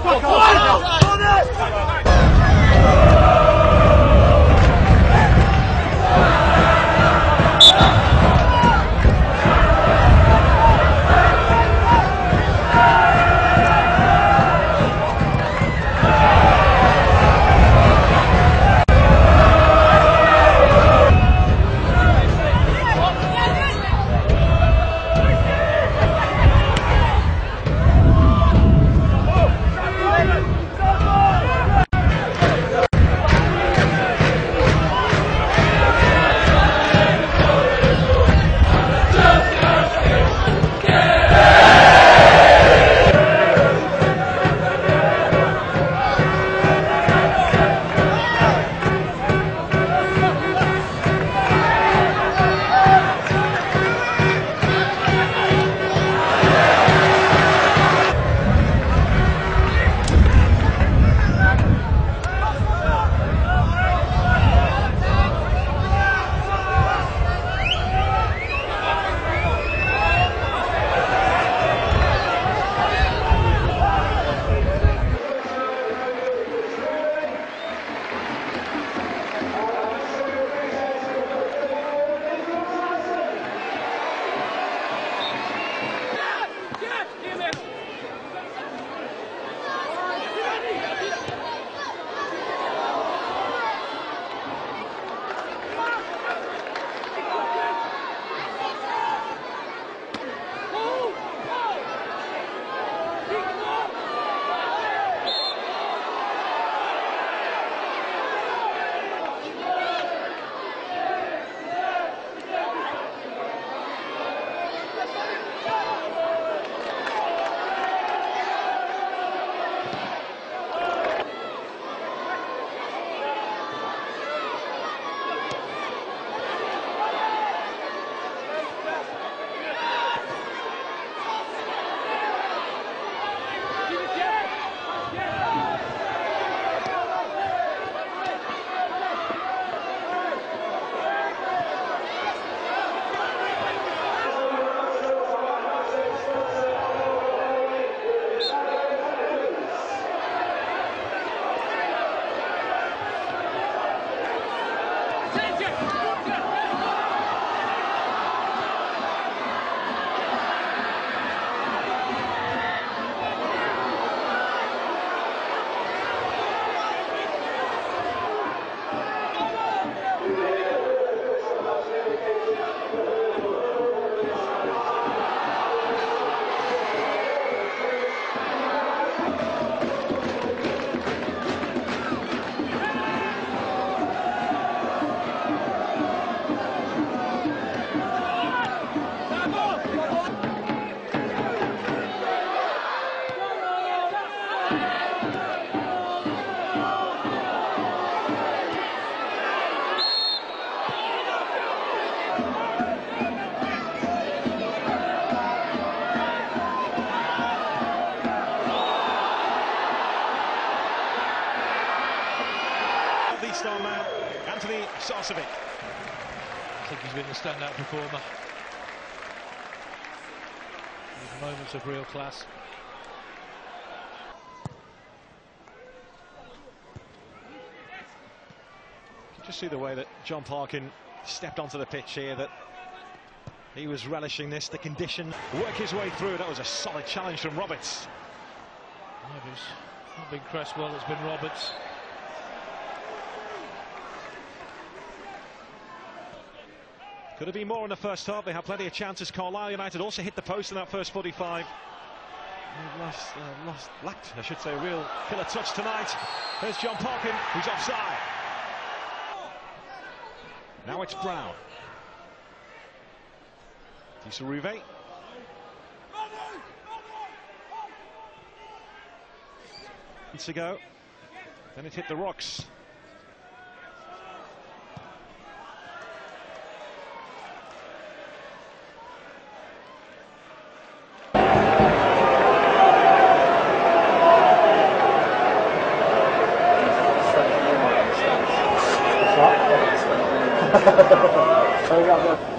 Star man, Anthony Sarcevic. I think he's been the standout performer. With moments of real class. You can just see the way that John Parkin stepped onto the pitch here, that he was relishing this, the condition, work his way through. That was a solid challenge from Roberts. It's not been Cresswell, it's been Roberts. Could have been more in the first half. They had plenty of chances. Carlisle United also hit the post in that first 45. Lacked, I should say, a real killer touch tonight. There's John Parkin, who's offside. Now it's Brown. Tisseruvey. To go. Then it hit the rocks. Sorry about that.